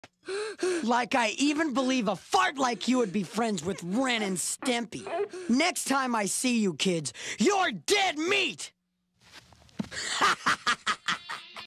Like I even believe a fart like you would be friends with Ren and Stimpy. Next time I see you kids, you're dead meat!